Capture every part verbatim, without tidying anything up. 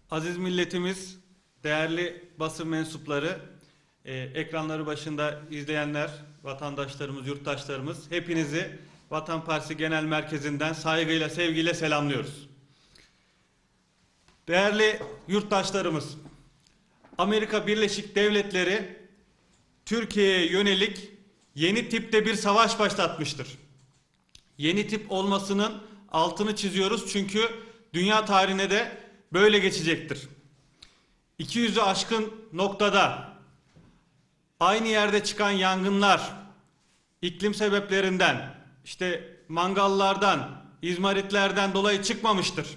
Aziz milletimiz, değerli basın mensupları, e, ekranları başında izleyenler, vatandaşlarımız, yurttaşlarımız, hepinizi Vatan Partisi Genel Merkezi'nden saygıyla, sevgiyle selamlıyoruz. Değerli yurttaşlarımız, Amerika Birleşik Devletleri Türkiye'ye yönelik yeni tipte bir savaş başlatmıştır. Yeni tip olmasının altını çiziyoruz çünkü dünya tarihine de böyle geçecektir. iki yüzü aşkın noktada aynı yerde çıkan yangınlar iklim sebeplerinden, işte mangallardan, izmaritlerden dolayı çıkmamıştır.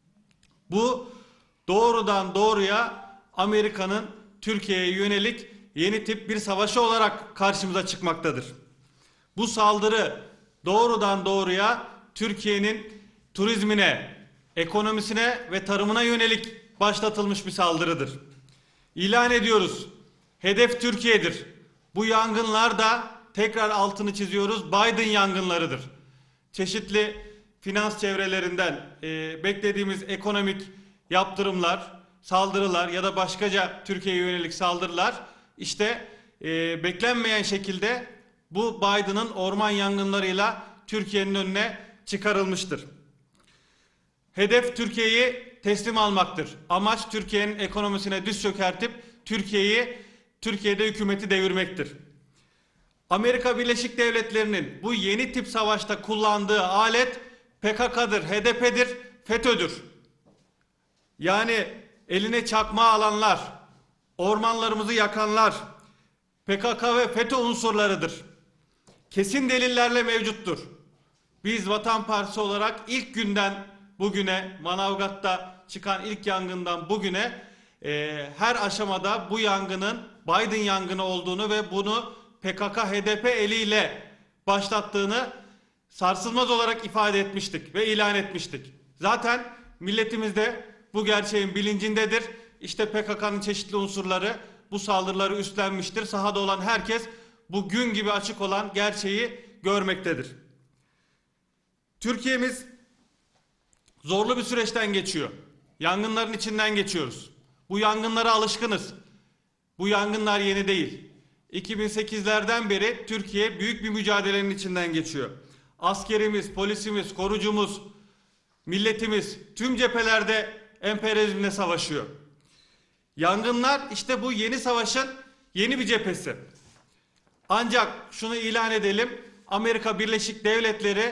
Bu doğrudan doğruya Amerika'nın Türkiye'ye yönelik yeni tip bir savaşı olarak karşımıza çıkmaktadır. Bu saldırı doğrudan doğruya Türkiye'nin turizmine, ekonomisine ve tarımına yönelik başlatılmış bir saldırıdır. İlan ediyoruz. Hedef Türkiye'dir. Bu yangınlar da tekrar altını çiziyoruz. Biden yangınlarıdır. Çeşitli finans çevrelerinden e, beklediğimiz ekonomik yaptırımlar, saldırılar ya da başkaca Türkiye'ye yönelik saldırılar işte e, beklenmeyen şekilde bu Biden'ın orman yangınlarıyla Türkiye'nin önüne çıkarılmıştır. Hedef Türkiye'yi teslim almaktır. Amaç Türkiye'nin ekonomisine düz çökertip Türkiye'yi Türkiye'de hükümeti devirmektir. Amerika Birleşik Devletleri'nin bu yeni tip savaşta kullandığı alet P K K'dır, H D P'dir, FETÖ'dür. Yani eline çakmağı alanlar, ormanlarımızı yakanlar P K K ve FETÖ unsurlarıdır. Kesin delillerle mevcuttur. Biz Vatan Partisi olarak ilk günden bugüne, Manavgat'ta çıkan ilk yangından bugüne e, her aşamada bu yangının Biden yangını olduğunu ve bunu P K K H D P eliyle başlattığını sarsılmaz olarak ifade etmiştik ve ilan etmiştik. Zaten milletimiz de bu gerçeğin bilincindedir. İşte P K K'nın çeşitli unsurları bu saldırıları üstlenmiştir. Sahada olan herkes bu gün gibi açık olan gerçeği görmektedir. Türkiye'miz zorlu bir süreçten geçiyor. Yangınların içinden geçiyoruz. Bu yangınlara alışkınız. Bu yangınlar yeni değil. iki bin sekizlerden beri Türkiye büyük bir mücadelenin içinden geçiyor. Askerimiz, polisimiz, korucumuz, milletimiz tüm cephelerde emperyalizmle savaşıyor. Yangınlar işte bu yeni savaşın yeni bir cephesi. Ancak şunu ilan edelim, Amerika Birleşik Devletleri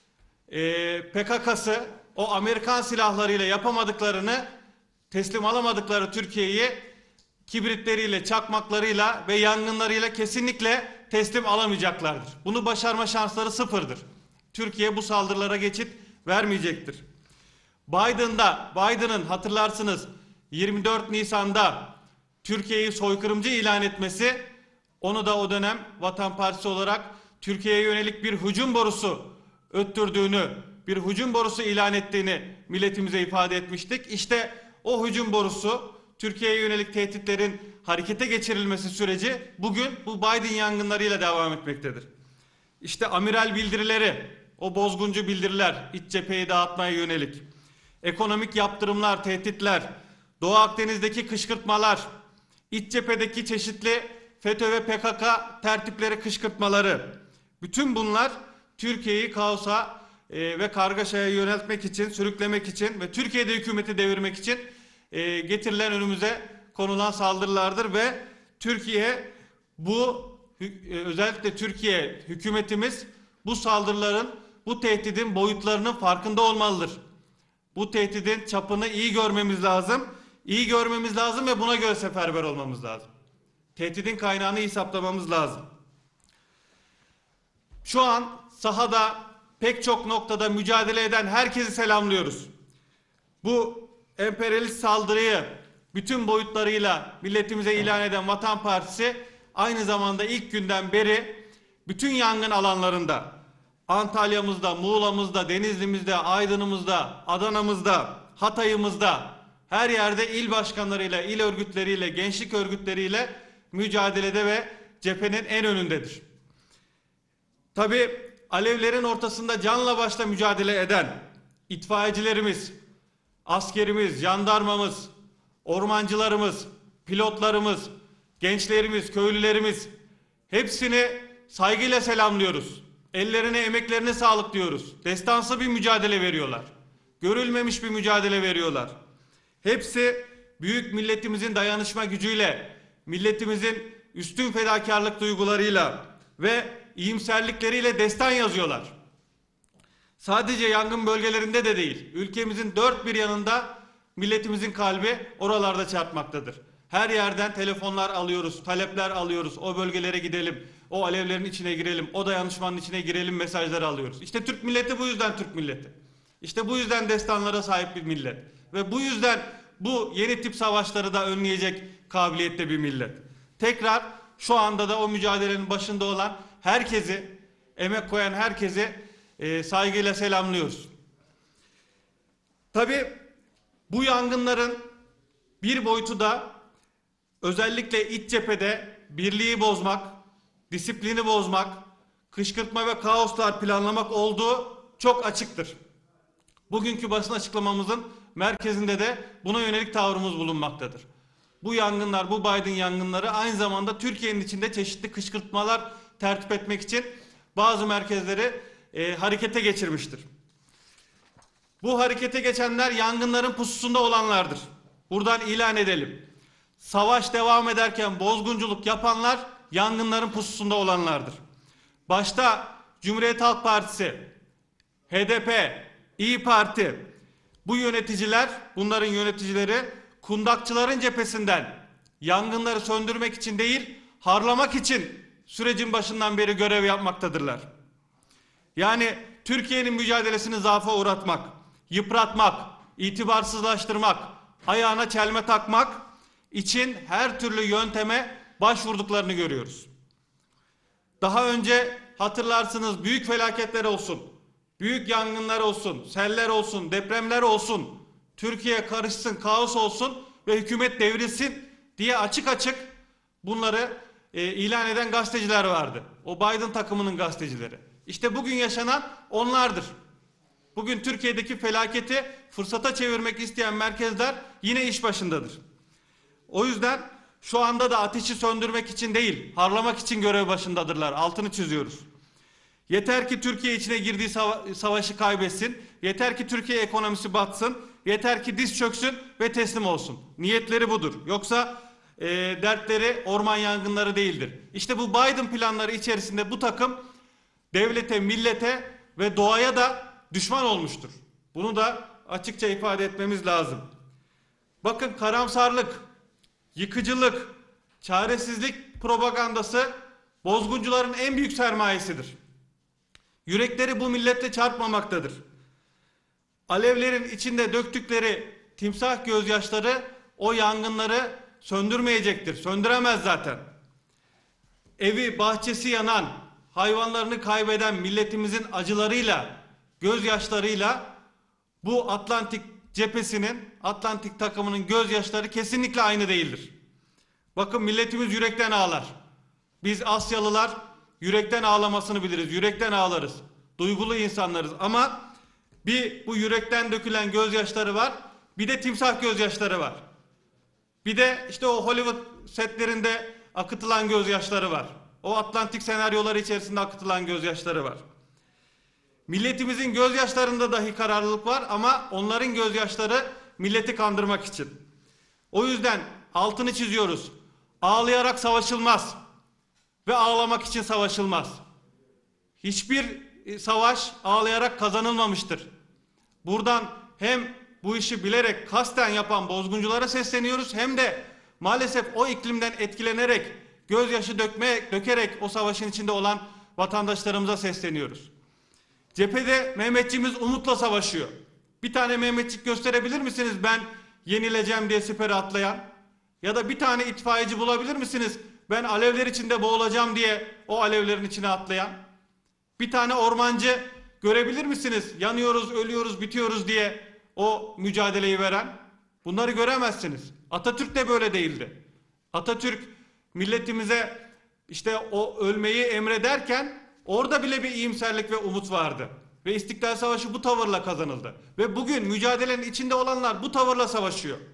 e, P K K'sı o Amerikan silahlarıyla yapamadıklarını, teslim alamadıkları Türkiye'yi kibritleriyle, çakmaklarıyla ve yangınlarıyla kesinlikle teslim alamayacaklardır. Bunu başarma şansları sıfırdır. Türkiye bu saldırılara geçit vermeyecektir. Biden'da, Biden'ın hatırlarsınız yirmi dört Nisan'da Türkiye'yi soykırımcı ilan etmesi, onu da o dönem Vatan Partisi olarak Türkiye'ye yönelik bir hücum borusu öttürdüğünü, bir hücum borusu ilan ettiğini milletimize ifade etmiştik. İşte o hücum borusu, Türkiye'ye yönelik tehditlerin harekete geçirilmesi süreci bugün bu Biden yangınlarıyla devam etmektedir. İşte amiral bildirileri, o bozguncu bildiriler, iç cepheyi dağıtmaya yönelik, ekonomik yaptırımlar, tehditler, Doğu Akdeniz'deki kışkırtmalar, iç cephedeki çeşitli FETÖ ve P K K tertipleri kışkırtmaları, bütün bunlar Türkiye'yi kaosa e, ve kargaşaya yöneltmek için, sürüklemek için ve Türkiye'de hükümeti devirmek için e, getirilen önümüze konulan saldırılardır ve Türkiye bu e, özellikle Türkiye hükümetimiz bu saldırıların, bu tehdidin boyutlarının farkında olmalıdır. Bu tehdidin çapını iyi görmemiz lazım. İyi görmemiz lazım ve buna göre seferber olmamız lazım. Tehdidin kaynağını iyi saptamamız lazım. Şu an sahada pek çok noktada mücadele eden herkesi selamlıyoruz. Bu emperyalist saldırıyı bütün boyutlarıyla milletimize ilan eden Vatan Partisi aynı zamanda ilk günden beri bütün yangın alanlarında, Antalya'mızda, Muğla'mızda, Denizli'mizde, Aydın'ımızda, Adana'mızda, Hatay'ımızda, her yerde il başkanlarıyla, il örgütleriyle, gençlik örgütleriyle mücadelede ve cephenin en önündedir. Tabii alevlerin ortasında canla başla mücadele eden itfaiyecilerimiz, askerimiz, jandarmamız, ormancılarımız, pilotlarımız, gençlerimiz, köylülerimiz hepsini saygıyla selamlıyoruz. Ellerine, emeklerine sağlık diyoruz. Destansı bir mücadele veriyorlar. Görülmemiş bir mücadele veriyorlar. Hepsi büyük milletimizin dayanışma gücüyle, milletimizin üstün fedakarlık duygularıyla ve iyimserlikleriyle destan yazıyorlar. Sadece yangın bölgelerinde de değil, ülkemizin dört bir yanında milletimizin kalbi oralarda çarpmaktadır. Her yerden telefonlar alıyoruz, talepler alıyoruz, o bölgelere gidelim, o alevlerin içine girelim, o dayanışmanın içine girelim mesajları alıyoruz. İşte Türk milleti bu yüzden Türk milleti. İşte bu yüzden destanlara sahip bir millet. Ve bu yüzden bu yeni tip savaşları da önleyecek kabiliyette bir millet. Tekrar şu anda da o mücadelenin başında olan herkesi, emek koyan herkesi e, saygıyla selamlıyoruz. Tabii bu yangınların bir boyutu da özellikle iç cephede birliği bozmak, disiplini bozmak, kışkırtma ve kaoslar planlamak olduğu çok açıktır. Bugünkü basın açıklamamızın merkezinde de buna yönelik tavrımız bulunmaktadır. Bu yangınlar, bu Biden yangınları aynı zamanda Türkiye'nin içinde çeşitli kışkırtmalar tertip etmek için bazı merkezleri e, harekete geçirmiştir. Bu harekete geçenler yangınların pususunda olanlardır. Buradan ilan edelim. Savaş devam ederken bozgunculuk yapanlar yangınların pususunda olanlardır. Başta Cumhuriyet Halk Partisi, H D P, İYİ Parti, bu yöneticiler, bunların yöneticileri kundakçıların cephesinden yangınları söndürmek için değil, harlamak için sürecin başından beri görev yapmaktadırlar. Yani Türkiye'nin mücadelesini zaafa uğratmak, yıpratmak, itibarsızlaştırmak, ayağına çelme takmak için her türlü yönteme başvurduklarını görüyoruz. Daha önce hatırlarsınız büyük felaketler olsun, büyük yangınlar olsun, seller olsun, depremler olsun, Türkiye karışsın, kaos olsun ve hükümet devrilsin diye açık açık bunları e, ilan eden gazeteciler vardı. O Biden takımının gazetecileri. İşte bugün yaşanan onlardır. Bugün Türkiye'deki felaketi fırsata çevirmek isteyen merkezler yine iş başındadır. O yüzden şu anda da ateşi söndürmek için değil, harlamak için görev başındadırlar. Altını çiziyoruz. Yeter ki Türkiye içine girdiği sava savaşı kaybetsin. Yeter ki Türkiye ekonomisi batsın. Yeter ki diz çöksün ve teslim olsun. Niyetleri budur. Yoksa e, dertleri orman yangınları değildir. İşte bu Biden planları içerisinde bu takım devlete, millete ve doğaya da düşman olmuştur. Bunu da açıkça ifade etmemiz lazım. Bakın karamsarlık, yıkıcılık, çaresizlik propagandası bozguncuların en büyük sermayesidir. Yürekleri bu milletle çarpmamaktadır. Alevlerin içinde döktükleri timsah gözyaşları o yangınları söndürmeyecektir. Söndüremez zaten. Evi, bahçesi yanan, hayvanlarını kaybeden milletimizin acılarıyla, gözyaşlarıyla bu Atlantik cephesinin, Atlantik takımının gözyaşları kesinlikle aynı değildir. Bakın milletimiz yürekten ağlar. Biz Asyalılar yürekten ağlamasını biliriz, yürekten ağlarız. Duygulu insanlarız ama bir bu yürekten dökülen gözyaşları var, bir de timsah gözyaşları var. Bir de işte o Hollywood setlerinde akıtılan gözyaşları var. O Atlantik senaryoları içerisinde akıtılan gözyaşları var. Milletimizin gözyaşlarında dahi kararlılık var ama onların gözyaşları milleti kandırmak için. O yüzden altını çiziyoruz. Ağlayarak savaşılmaz ve ağlamak için savaşılmaz. Hiçbir savaş ağlayarak kazanılmamıştır. Buradan hem bu işi bilerek kasten yapan bozgunculara sesleniyoruz hem de maalesef o iklimden etkilenerek gözyaşı dökme, dökerek o savaşın içinde olan vatandaşlarımıza sesleniyoruz. Cephede Mehmetçiğimiz umutla savaşıyor. Bir tane Mehmetçik gösterebilir misiniz ben yenileceğim diye sipere atlayan? Ya da bir tane itfaiyeci bulabilir misiniz ben alevler içinde boğulacağım diye o alevlerin içine atlayan? Bir tane ormancı görebilir misiniz yanıyoruz, ölüyoruz, bitiyoruz diye o mücadeleyi veren? Bunları göremezsiniz. Atatürk de böyle değildi. Atatürk milletimize işte o ölmeyi emrederken orada bile bir iyimserlik ve umut vardı. Ve İstiklal Savaşı bu tavırla kazanıldı. Ve bugün mücadelenin içinde olanlar bu tavırla savaşıyor.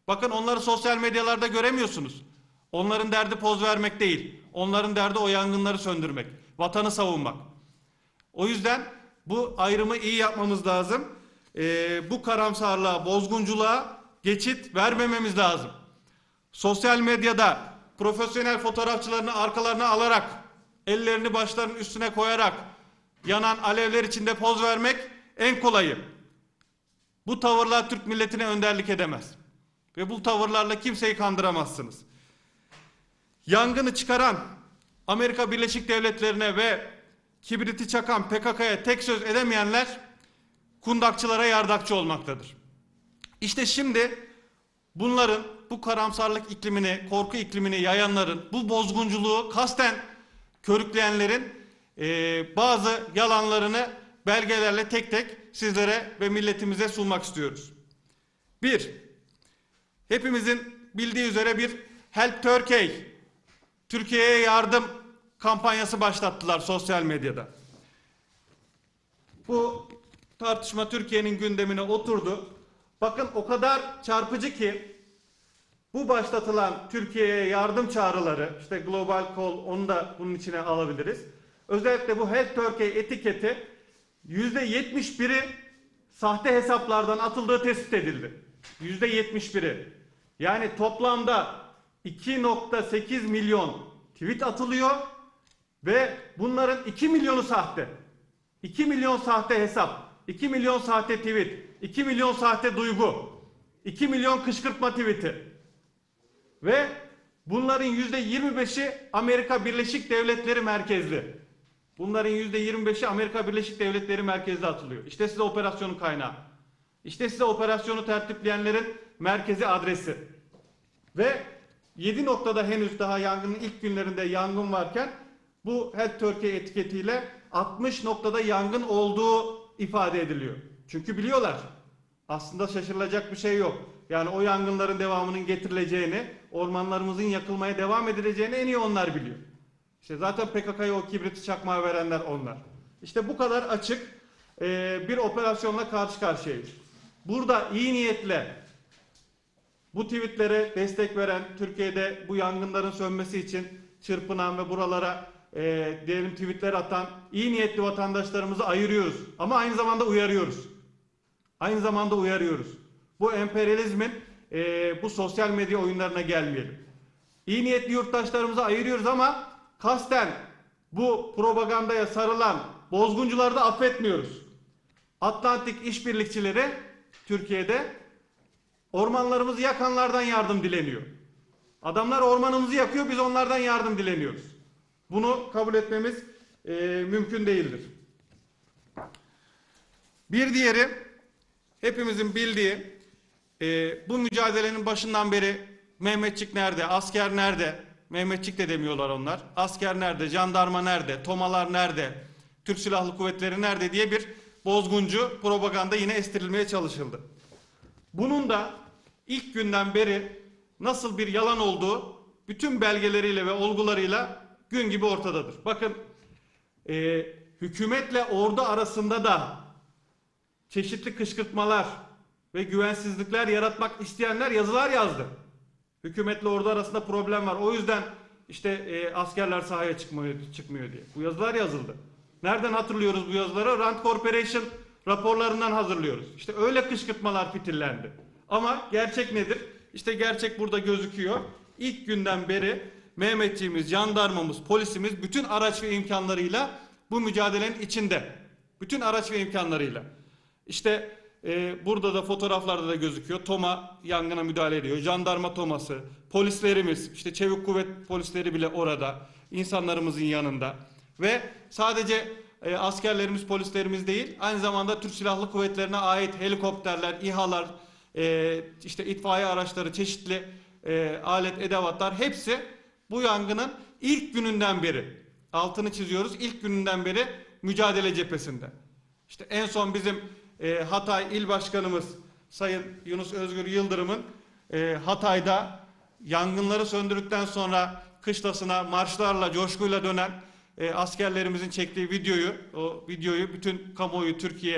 Bakın onları sosyal medyalarda göremiyorsunuz. Onların derdi poz vermek değil. Onların derdi o yangınları söndürmek, vatanı savunmak. O yüzden bu ayrımı iyi yapmamız lazım. Ee, bu karamsarlığa, bozgunculuğa geçit vermememiz lazım. Sosyal medyada profesyonel fotoğrafçılarını arkalarına alarak, ellerini başlarının üstüne koyarak yanan alevler içinde poz vermek en kolayı. Bu tavırlar Türk milletine önderlik edemez. Ve bu tavırlarla kimseyi kandıramazsınız. Yangını çıkaran Amerika Birleşik Devletleri'ne ve kibriti çakan P K K'ya tek söz edemeyenler kundakçılara yardakçı olmaktadır. İşte şimdi bunların, bu karamsarlık iklimini, korku iklimini yayanların, bu bozgunculuğu kasten körükleyenlerin e, bazı yalanlarını belgelerle tek tek sizlere ve milletimize sunmak istiyoruz. Bir, hepimizin bildiği üzere bir Help Turkey, Türkiye'ye yardım kampanyası başlattılar sosyal medyada. Bu tartışma Türkiye'nin gündemine oturdu. Bakın o kadar çarpıcı ki bu başlatılan Türkiye'ye yardım çağrıları, işte Global Call, onu da bunun içine alabiliriz. Özellikle bu Help Turkey etiketi yüzde yetmiş biri sahte hesaplardan atıldığı tespit edildi. yüzde yetmiş biri. Yani toplamda iki nokta sekiz milyon tweet atılıyor ve bunların iki milyonu sahte. iki milyon sahte hesap, iki milyon sahte tweet, iki milyon sahte duygu, iki milyon kışkırtma tweet'i. Ve bunların yüzde yirmi beşi Amerika Birleşik Devletleri merkezli. Bunların yüzde yirmi beşi Amerika Birleşik Devletleri merkezli atılıyor. İşte size operasyonun kaynağı. İşte size operasyonu tertipleyenlerin merkezi adresi. Ve yedi noktada henüz daha yangının ilk günlerinde yangın varken bu Help Turkey etiketiyle altmış noktada yangın olduğu ifade ediliyor. Çünkü biliyorlar. Aslında şaşırılacak bir şey yok. Yani o yangınların devamının getirileceğini, ormanlarımızın yakılmaya devam edileceğini en iyi onlar biliyor. İşte zaten P K K'ya o kibriti çakmaya verenler onlar. İşte bu kadar açık e, bir operasyonla karşı karşıyayız. Burada iyi niyetle bu tweetlere destek veren, Türkiye'de bu yangınların sönmesi için çırpınan ve buralara e, diyelim tweetler atan iyi niyetli vatandaşlarımızı ayırıyoruz. Ama aynı zamanda uyarıyoruz. Aynı zamanda uyarıyoruz. Bu emperyalizmin e, bu sosyal medya oyunlarına gelmeyelim. İyi niyetli yurttaşlarımızı ayırıyoruz ama kasten bu propagandaya sarılan bozguncuları da affetmiyoruz. Atlantik işbirlikçileri Türkiye'de ormanlarımızı yakanlardan yardım dileniyor. Adamlar ormanımızı yakıyor, biz onlardan yardım dileniyoruz. Bunu kabul etmemiz e, mümkün değildir. Bir diğeri, hepimizin bildiği, e, bu mücadelenin başından beri Mehmetçik nerede, asker nerede, Mehmetçik de demiyorlar onlar, asker nerede, jandarma nerede, tomalar nerede, Türk Silahlı Kuvvetleri nerede diye bir bozguncu propaganda yine estirilmeye çalışıldı. Bunun da ilk günden beri nasıl bir yalan olduğu bütün belgeleriyle ve olgularıyla gün gibi ortadadır. Bakın e, hükümetle ordu arasında da çeşitli kışkırtmalar ve güvensizlikler yaratmak isteyenler yazılar yazdı. Hükümetle ordu arasında problem var. O yüzden işte e, askerler sahaya çıkmıyor, çıkmıyor diye. Bu yazılar yazıldı. Nereden hatırlıyoruz bu yazıları? Rand Corporation raporlarından hazırlıyoruz. İşte öyle kışkırtmalar fitillendi. Ama gerçek nedir? İşte gerçek burada gözüküyor. İlk günden beri Mehmetçiğimiz, jandarmamız, polisimiz bütün araç ve imkanlarıyla bu mücadelenin içinde. Bütün araç ve imkanlarıyla. İşte e, burada da fotoğraflarda da gözüküyor. TOMA yangına müdahale ediyor. Jandarma toması, polislerimiz, işte çevik kuvvet polisleri bile orada. İnsanlarımızın yanında. Ve sadece e, askerlerimiz, polislerimiz değil, aynı zamanda Türk Silahlı Kuvvetlerine ait helikopterler, İHA'lar, e, işte itfaiye araçları, çeşitli e, alet, edevatlar hepsi bu yangının ilk gününden beri, altını çiziyoruz, ilk gününden beri mücadele cephesinde. İşte en son bizim e, Hatay İl Başkanımız Sayın Yunus Özgür Yıldırım'ın e, Hatay'da yangınları söndürdükten sonra kışlasına marşlarla, coşkuyla dönen e, askerlerimizin çektiği videoyu, o videoyu bütün kamuoyu, Türkiye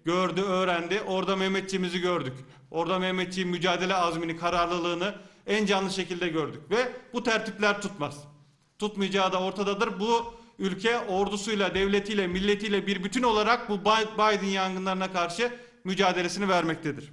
gördü, öğrendi. Orada Mehmetçiğimizi gördük. Orada Mehmetçiğin mücadele azmini, kararlılığını en canlı şekilde gördük. Ve bu tertipler tutmaz. Tutmayacağı da ortadadır. Bu ülke ordusuyla, devletiyle, milletiyle bir bütün olarak bu Biden yangınlarına karşı mücadelesini vermektedir.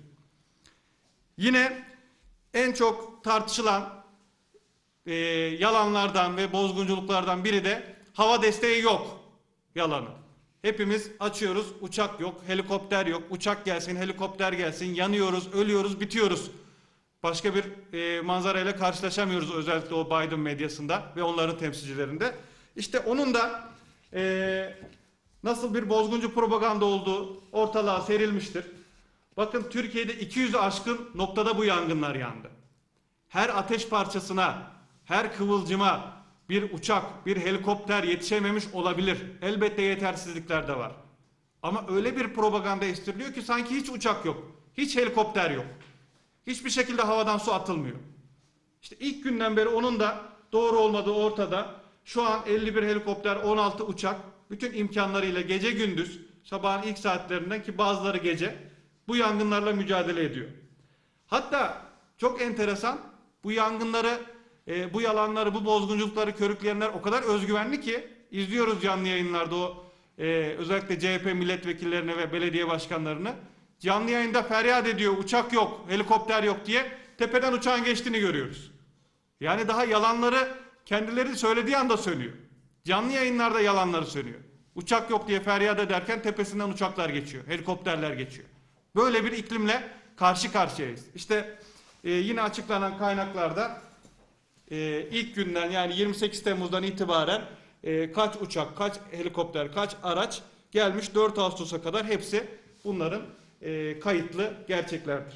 Yine en çok tartışılan e, yalanlardan ve bozgunculuklardan biri de hava desteği yok yalanı. Hepimiz açıyoruz, uçak yok, helikopter yok, uçak gelsin, helikopter gelsin, yanıyoruz, ölüyoruz, bitiyoruz. Başka bir e, manzarayla karşılaşamıyoruz özellikle o Biden medyasında ve onların temsilcilerinde. İşte onun da e, nasıl bir bozguncu propaganda olduğu ortalığa serilmiştir. Bakın Türkiye'de iki yüzü aşkın noktada bu yangınlar yandı. Her ateş parçasına, her kıvılcıma bir uçak, bir helikopter yetişememiş olabilir. Elbette yetersizlikler de var. Ama öyle bir propaganda estiriliyor ki sanki hiç uçak yok, hiç helikopter yok. Hiçbir şekilde havadan su atılmıyor. İşte ilk günden beri onun da doğru olmadığı ortada. Şu an elli bir helikopter, on altı uçak, bütün imkanlarıyla gece gündüz, sabahın ilk saatlerinden ki bazıları gece, bu yangınlarla mücadele ediyor. Hatta çok enteresan, bu yangınları, e, bu yalanları, bu bozgunculukları körükleyenler o kadar özgüvenli ki, izliyoruz canlı yayınlarda o e, özellikle C H P milletvekillerini ve belediye başkanlarını, canlı yayında feryat ediyor, uçak yok, helikopter yok diye, tepeden uçağın geçtiğini görüyoruz. Yani daha yalanları kendileri söylediği anda sönüyor. Canlı yayınlarda yalanları sönüyor. Uçak yok diye feryat ederken tepesinden uçaklar geçiyor, helikopterler geçiyor. Böyle bir iklimle karşı karşıyayız. İşte e, yine açıklanan kaynaklarda e, ilk günden yani yirmi sekiz Temmuz'dan itibaren e, kaç uçak, kaç helikopter, kaç araç gelmiş dört Ağustos'a kadar hepsi bunların e, kayıtlı gerçeklerdir.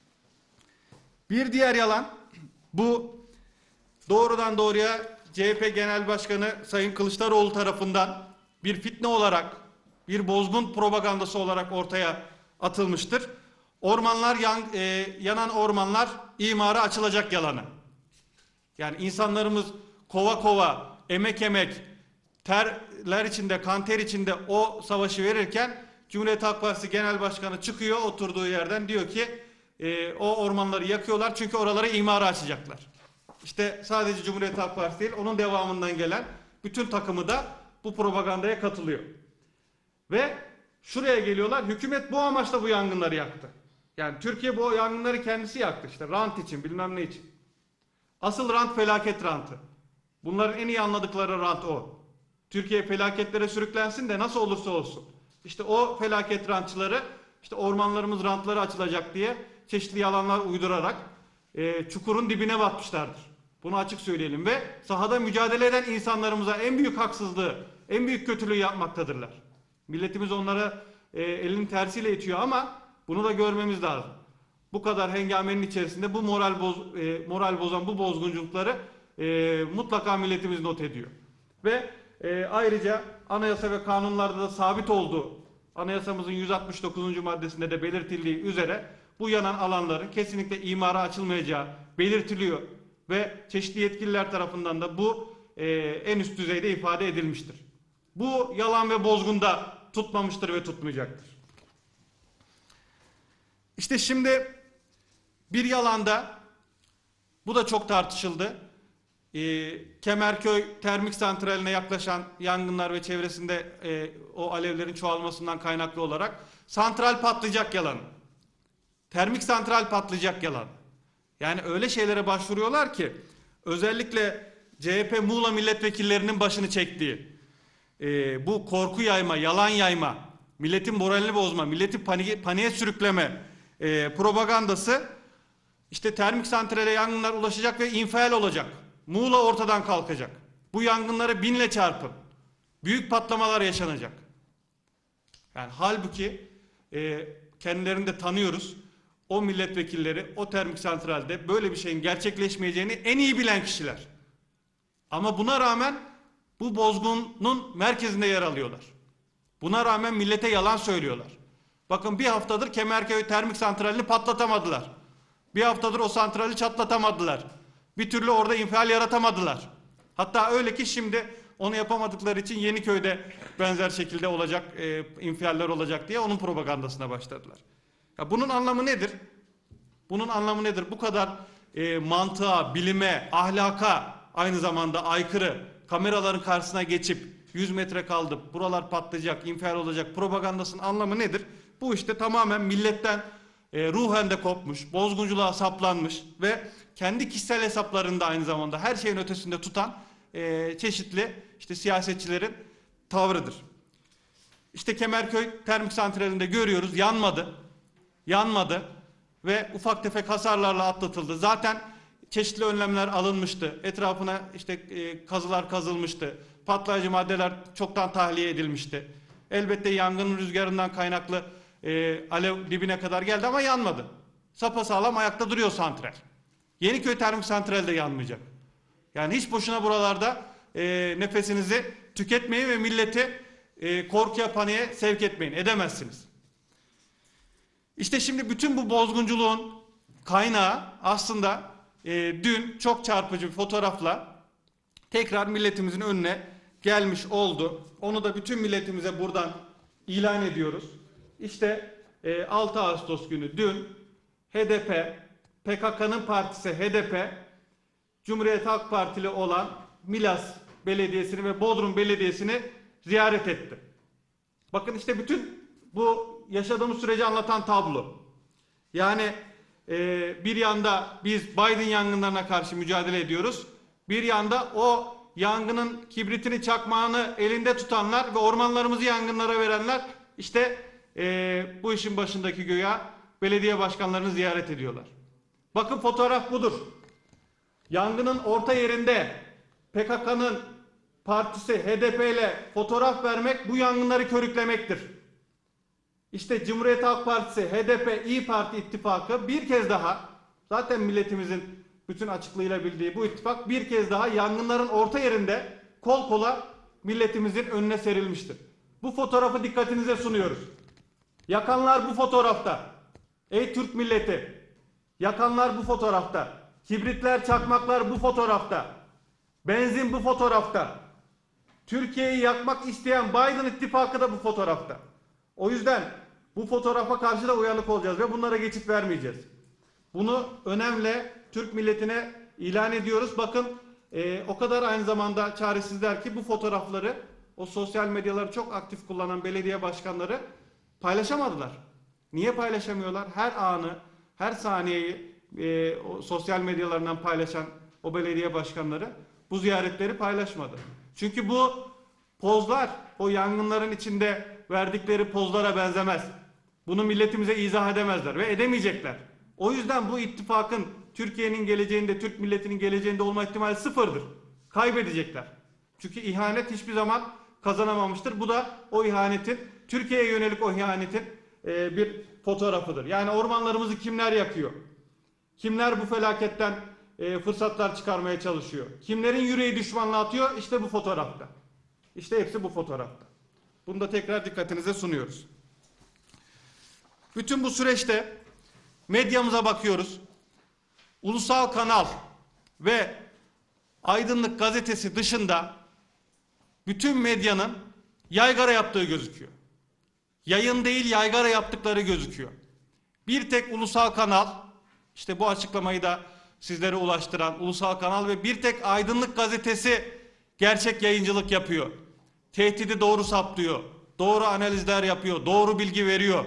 Bir diğer yalan bu doğrudan doğruya C H P Genel Başkanı Sayın Kılıçdaroğlu tarafından bir fitne olarak, bir bozgun propagandası olarak ortaya atılmıştır. Ormanlar yan, e, yanan ormanlar imara açılacak yalanı. Yani insanlarımız kova kova, emek emek, terler içinde, kan ter içinde o savaşı verirken Cumhuriyet Halk Partisi Genel Başkanı çıkıyor oturduğu yerden diyor ki e, o ormanları yakıyorlar çünkü oraları imara açacaklar. İşte sadece Cumhuriyet Halk Partisi değil, onun devamından gelen bütün takımı da bu propagandaya katılıyor. Ve şuraya geliyorlar, hükümet bu amaçla bu yangınları yaktı. Yani Türkiye bu yangınları kendisi yaktı işte, rant için, bilmem ne için. Asıl rant felaket rantı. Bunların en iyi anladıkları rant o. Türkiye felaketlere sürüklensin de nasıl olursa olsun. İşte o felaket rantçıları, işte ormanlarımız rantları açılacak diye çeşitli yalanlar uydurarak e, çukurun dibine batmışlardır. Bunu açık söyleyelim ve sahada mücadele eden insanlarımıza en büyük haksızlığı, en büyük kötülüğü yapmaktadırlar. Milletimiz onlara e, elinin tersiyle itiyor ama bunu da görmemiz lazım. Bu kadar hengamenin içerisinde bu moral boz, e, moral bozan bu bozgunculukları e, mutlaka milletimiz not ediyor. Ve e, ayrıca anayasa ve kanunlarda da sabit olduğu, anayasamızın yüz altmış dokuzuncu maddesinde de belirtildiği üzere bu yanan alanların kesinlikle imara açılmayacağı belirtiliyor. Ve çeşitli yetkililer tarafından da bu e, en üst düzeyde ifade edilmiştir. Bu yalan ve bozgun da tutmamıştır ve tutmayacaktır. İşte şimdi bir yalanda, bu da çok tartışıldı. E, Kemerköy termik santraline yaklaşan yangınlar ve çevresinde e, o alevlerin çoğalmasından kaynaklı olarak santral patlayacak yalan. Termik santral patlayacak yalan. Yani öyle şeylere başvuruyorlar ki özellikle C H P Muğla milletvekillerinin başını çektiği e, bu korku yayma, yalan yayma, milletin moralini bozma, milleti paniğe, paniğe sürükleme e, propagandası işte termik santrale yangınlar ulaşacak ve infial olacak. Muğla ortadan kalkacak. Bu yangınları binle çarpın. Büyük patlamalar yaşanacak. Yani halbuki e, kendilerini de tanıyoruz. O milletvekilleri o termik santralde böyle bir şeyin gerçekleşmeyeceğini en iyi bilen kişiler. Ama buna rağmen bu bozgunun merkezinde yer alıyorlar. Buna rağmen millete yalan söylüyorlar. Bakın bir haftadır Kemerköy termik santralini patlatamadılar. Bir haftadır o santrali çatlatamadılar. Bir türlü orada infial yaratamadılar. Hatta öyle ki şimdi Onu yapamadıkları için Yeniköy'de benzer şekilde olacak, e, infialler olacak diye onun propagandasına başladılar. Ya bunun anlamı nedir? Bunun anlamı nedir? Bu kadar e, mantığa, bilime, ahlaka aynı zamanda aykırı kameraların karşısına geçip yüz metre kaldı, buralar patlayacak, infial olacak propagandasının anlamı nedir? Bu işte tamamen milletten e, ruhen de kopmuş, bozgunculuğa saplanmış ve kendi kişisel hesaplarında aynı zamanda her şeyin ötesinde tutan e, çeşitli işte siyasetçilerin tavrıdır. İşte Kemerköy Termik Santrali'nde görüyoruz, yanmadı. Yanmadı ve ufak tefek hasarlarla atlatıldı. Zaten çeşitli önlemler alınmıştı. Etrafına işte e, kazılar kazılmıştı. Patlayıcı maddeler çoktan tahliye edilmişti. Elbette yangının rüzgarından kaynaklı e, alev dibine kadar geldi ama yanmadı. Sapasağlam ayakta duruyor santral. Yeniköy Termik Santrali de yanmayacak. Yani hiç boşuna buralarda e, nefesinizi tüketmeyin ve milleti e, korkuya, paniğe sevk etmeyin. Edemezsiniz. İşte şimdi bütün bu bozgunculuğun kaynağı aslında e, dün çok çarpıcı bir fotoğrafla tekrar milletimizin önüne gelmiş oldu. Onu da bütün milletimize buradan ilan ediyoruz. İşte e, altı Ağustos günü dün H D P, P K K'nın partisi H D P, Cumhuriyet Halk Partili olan Milas Belediyesi'ni ve Bodrum Belediyesi'ni ziyaret etti. Bakın işte bütün bu yaşadığımız süreci anlatan tablo. Yani e, bir yanda biz Biden yangınlarına karşı mücadele ediyoruz. Bir yanda o yangının kibritini, çakmağını elinde tutanlar ve ormanlarımızı yangınlara verenler işte e, bu işin başındaki güya belediye başkanlarını ziyaret ediyorlar. Bakın fotoğraf budur. Yangının orta yerinde P K K'nın partisi H D P ile fotoğraf vermek bu yangınları körüklemektir. İşte Cumhuriyet Halk Partisi, H D P, İYİ Parti ittifakı bir kez daha, zaten milletimizin bütün açıklığıyla bildiği bu ittifak bir kez daha yangınların orta yerinde kol kola milletimizin önüne serilmiştir. Bu fotoğrafı dikkatinize sunuyoruz. Yakanlar bu fotoğrafta. Ey Türk milleti! Yakanlar bu fotoğrafta. Kibritler, çakmaklar bu fotoğrafta. Benzin bu fotoğrafta. Türkiye'yi yakmak isteyen Biden ittifakı da bu fotoğrafta. O yüzden bu fotoğrafa karşı da uyanık olacağız ve bunlara geçit vermeyeceğiz. Bunu önemli Türk milletine ilan ediyoruz. Bakın e, o kadar aynı zamanda çaresizler ki bu fotoğrafları o sosyal medyaları çok aktif kullanan belediye başkanları paylaşamadılar. Niye paylaşamıyorlar? Her anı, her saniyeyi e, o sosyal medyalarından paylaşan o belediye başkanları bu ziyaretleri paylaşmadı. Çünkü bu pozlar o yangınların içinde verdikleri pozlara benzemez. Bunu milletimize izah edemezler ve edemeyecekler. O yüzden bu ittifakın Türkiye'nin geleceğinde, Türk milletinin geleceğinde olma ihtimali sıfırdır. Kaybedecekler. Çünkü ihanet hiçbir zaman kazanamamıştır. Bu da o ihanetin, Türkiye'ye yönelik o ihanetin e, bir fotoğrafıdır. Yani ormanlarımızı kimler yakıyor? Kimler bu felaketten e, fırsatlar çıkarmaya çalışıyor? Kimlerin yüreği düşmanlığa atıyor? İşte bu fotoğrafta. İşte hepsi bu fotoğrafta. Bunu da tekrar dikkatinize sunuyoruz. Bütün bu süreçte medyamıza bakıyoruz. Ulusal Kanal ve Aydınlık Gazetesi dışında bütün medyanın yaygara yaptığı gözüküyor. Yayın değil yaygara yaptıkları gözüküyor. Bir tek Ulusal Kanal, işte bu açıklamayı da sizlere ulaştıran Ulusal Kanal ve bir tek Aydınlık Gazetesi gerçek yayıncılık yapıyor. Tehdidi doğru saptıyor. Doğru analizler yapıyor. Doğru bilgi veriyor.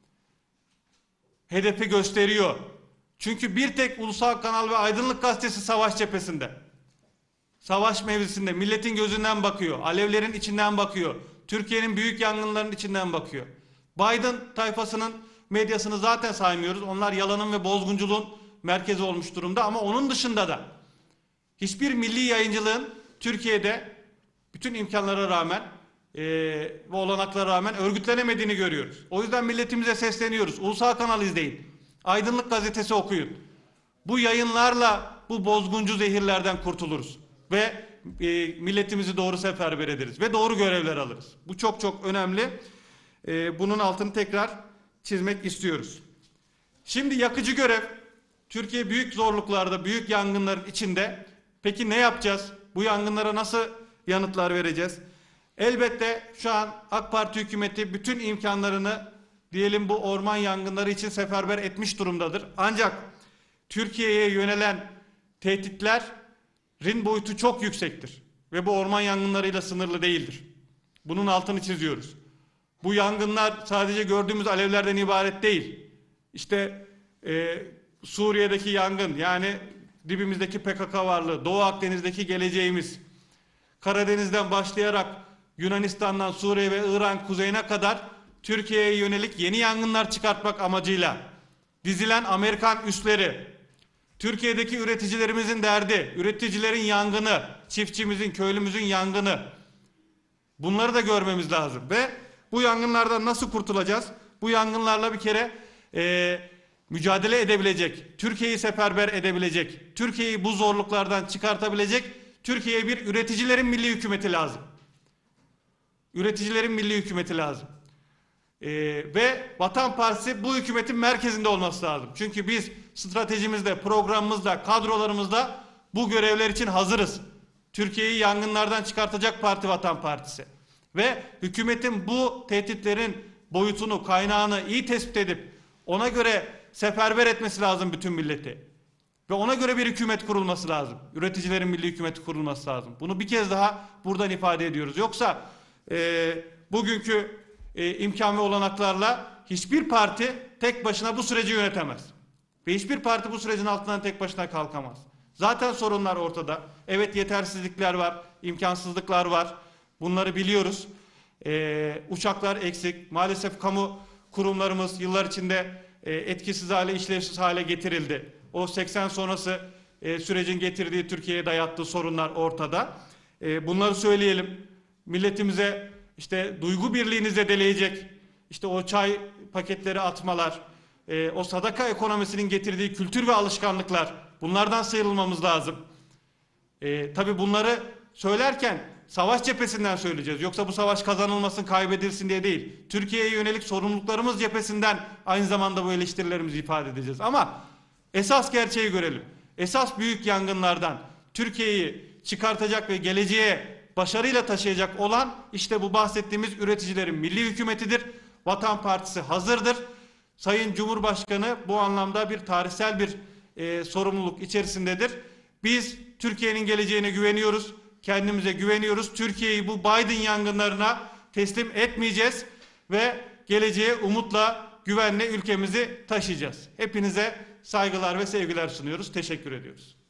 Hedefi gösteriyor. Çünkü bir tek Ulusal Kanal ve Aydınlık Gazetesi savaş cephesinde. Savaş mevzisinde milletin gözünden bakıyor. Alevlerin içinden bakıyor. Türkiye'nin büyük yangınlarının içinden bakıyor. Biden tayfasının medyasını zaten saymıyoruz. Onlar yalanın ve bozgunculuğun merkezi olmuş durumda ama onun dışında da hiçbir milli yayıncılığın Türkiye'de bütün imkanlara rağmen e, ve olanaklara rağmen örgütlenemediğini görüyoruz. O yüzden milletimize sesleniyoruz. Ulusal Kanal izleyin. Aydınlık Gazetesi okuyun. Bu yayınlarla bu bozguncu zehirlerden kurtuluruz. Ve e, milletimizi doğru seferber ederiz. Ve doğru görevler alırız. Bu çok çok önemli. E, bunun altını tekrar çizmek istiyoruz. Şimdi yakıcı görev. Türkiye büyük zorluklarda, büyük yangınların içinde. Peki ne yapacağız? Bu yangınlara nasıl yanıtlar vereceğiz. Elbette şu an AK Parti hükümeti bütün imkanlarını diyelim bu orman yangınları için seferber etmiş durumdadır. Ancak Türkiye'ye yönelen tehditlerin boyutu çok yüksektir ve bu orman yangınlarıyla sınırlı değildir. Bunun altını çiziyoruz. Bu yangınlar sadece gördüğümüz alevlerden ibaret değil. İşte e, Suriye'deki yangın, yani dibimizdeki P K K varlığı, Doğu Akdeniz'deki geleceğimiz, Karadeniz'den başlayarak Yunanistan'dan Suriye ve İran kuzeyine kadar Türkiye'ye yönelik yeni yangınlar çıkartmak amacıyla dizilen Amerikan üsleri, Türkiye'deki üreticilerimizin derdi, üreticilerin yangını, çiftçimizin, köylümüzün yangını, bunları da görmemiz lazım. Ve bu yangınlardan nasıl kurtulacağız? Bu yangınlarla bir kere e, mücadele edebilecek, Türkiye'yi seferber edebilecek, Türkiye'yi bu zorluklardan çıkartabilecek Türkiye'ye bir üreticilerin milli hükümeti lazım. Üreticilerin milli hükümeti lazım. Ee, ve Vatan Partisi bu hükümetin merkezinde olması lazım. Çünkü biz stratejimizde, programımızda, kadrolarımızda bu görevler için hazırız. Türkiye'yi yangınlardan çıkartacak parti Vatan Partisi. Ve hükümetin bu tehditlerin boyutunu, kaynağını iyi tespit edip ona göre seferber etmesi lazım bütün milleti. Ve ona göre bir hükümet kurulması lazım. Üreticilerin milli hükümeti kurulması lazım. Bunu bir kez daha buradan ifade ediyoruz. Yoksa e, bugünkü e, imkan ve olanaklarla hiçbir parti tek başına bu süreci yönetemez. Ve hiçbir parti bu sürecin altından tek başına kalkamaz. Zaten sorunlar ortada. Evet, yetersizlikler var, imkansızlıklar var. Bunları biliyoruz. E, uçaklar eksik. Maalesef kamu kurumlarımız yıllar içinde e, etkisiz hale, işlevsiz hale getirildi. O seksen sonrası e, sürecin getirdiği, Türkiye'ye dayattığı sorunlar ortada. E, bunları söyleyelim. Milletimize işte duygu birliğini zedeleyecek, işte o çay paketleri atmalar, e, o sadaka ekonomisinin getirdiği kültür ve alışkanlıklar, bunlardan sıyrılmamız lazım. E, tabii bunları söylerken savaş cephesinden söyleyeceğiz. Yoksa bu savaş kazanılmasın, kaybedilsin diye değil. Türkiye'ye yönelik sorumluluklarımız cephesinden aynı zamanda bu eleştirilerimizi ifade edeceğiz. Ama esas gerçeği görelim. Esas büyük yangınlardan Türkiye'yi çıkartacak ve geleceğe başarıyla taşıyacak olan işte bu bahsettiğimiz üreticilerin milli hükümetidir. Vatan Partisi hazırdır. Sayın Cumhurbaşkanı bu anlamda bir tarihsel bir e, sorumluluk içerisindedir. Biz Türkiye'nin geleceğine güveniyoruz. Kendimize güveniyoruz. Türkiye'yi bu Biden yangınlarına teslim etmeyeceğiz ve geleceğe umutla, güvenle ülkemizi taşıyacağız. Hepinize saygılar ve sevgiler sunuyoruz. Teşekkür ediyoruz.